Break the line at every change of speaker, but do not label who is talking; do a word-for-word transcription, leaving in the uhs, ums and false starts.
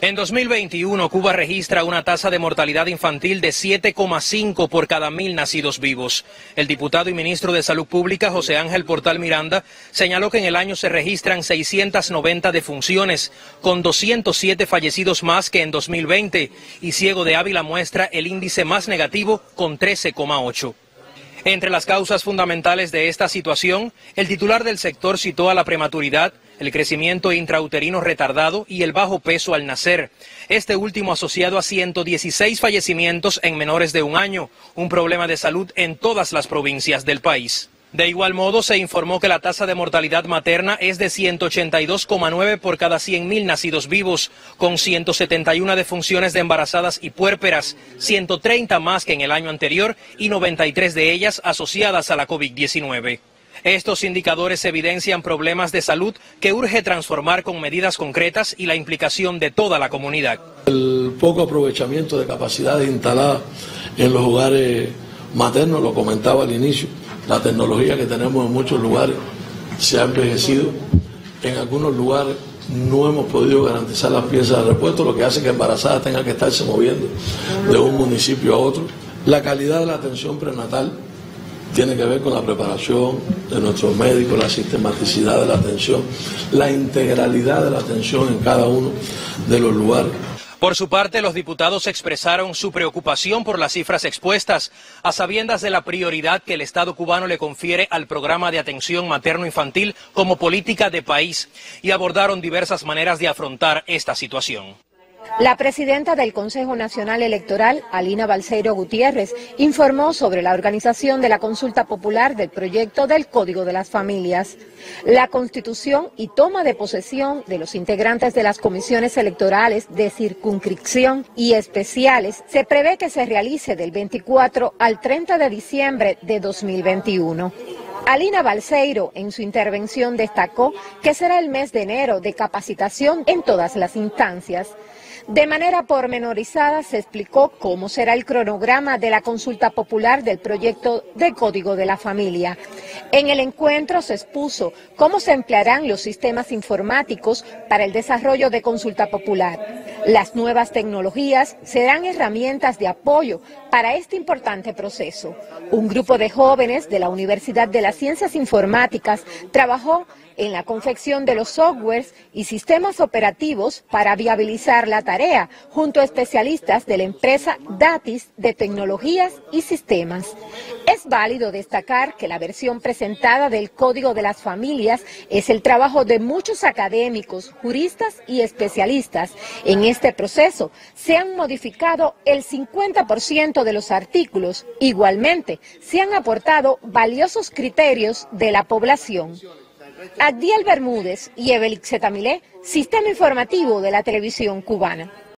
En dos mil veintiuno, Cuba registra una tasa de mortalidad infantil de siete coma cinco por cada mil nacidos vivos. El diputado y ministro de Salud Pública, José Ángel Portal Miranda, señaló que en el año se registran seiscientas noventa defunciones, con doscientos siete fallecidos más que en dos mil veinte, y Ciego de Ávila muestra el índice más negativo con trece coma ocho. Entre las causas fundamentales de esta situación, el titular del sector citó a la prematuridad, el crecimiento intrauterino retardado y el bajo peso al nacer. Este último asociado a ciento dieciséis fallecimientos en menores de un año, un problema de salud en todas las provincias del país. De igual modo, se informó que la tasa de mortalidad materna es de ciento ochenta y dos coma nueve por cada cien mil nacidos vivos, con ciento setenta y una defunciones de embarazadas y puérperas, ciento treinta más que en el año anterior y noventa y tres de ellas asociadas a la COVID diecinueve. Estos indicadores evidencian problemas de salud que urge transformar con medidas concretas y la implicación de toda la comunidad.
El poco aprovechamiento de capacidades instaladas en los hogares maternos, lo comentaba al inicio, la tecnología que tenemos en muchos lugares se ha envejecido, en algunos lugares no hemos podido garantizar las piezas de repuesto, lo que hace que embarazadas tengan que estarse moviendo de un municipio a otro. La calidad de la atención prenatal tiene que ver con la preparación de nuestros médicos, la sistematicidad de la atención, la integralidad de la atención en cada uno de los lugares.
Por su parte, los diputados expresaron su preocupación por las cifras expuestas, a sabiendas de la prioridad que el Estado cubano le confiere al programa de atención materno-infantil como política de país, y abordaron diversas maneras de afrontar esta situación.
La presidenta del Consejo Nacional Electoral, Alina Balseiro Gutiérrez, informó sobre la organización de la consulta popular del proyecto del Código de las Familias. La constitución y toma de posesión de los integrantes de las comisiones electorales de circunscripción y especiales se prevé que se realice del veinticuatro al treinta de diciembre de dos mil veintiuno. Alina Balseiro en su intervención destacó que será el mes de enero de capacitación en todas las instancias. De manera pormenorizada se explicó cómo será el cronograma de la consulta popular del proyecto de Código de la Familia. En el encuentro se expuso cómo se emplearán los sistemas informáticos para el desarrollo de consulta popular. Las nuevas tecnologías serán herramientas de apoyo para este importante proceso. Un grupo de jóvenes de la Universidad de las Ciencias Informáticas trabajó en la confección de los softwares y sistemas operativos para viabilizar la tarea, junto a especialistas de la empresa Datis de Tecnologías y Sistemas. Es válido destacar que la versión presentada del Código de las Familias es el trabajo de muchos académicos, juristas y especialistas. En este proceso se han modificado el cincuenta por ciento de los artículos. Igualmente, se han aportado valiosos criterios de la población. Abdiel Bermúdez y Evelix Zetamilé, Sistema Informativo de la Televisión Cubana.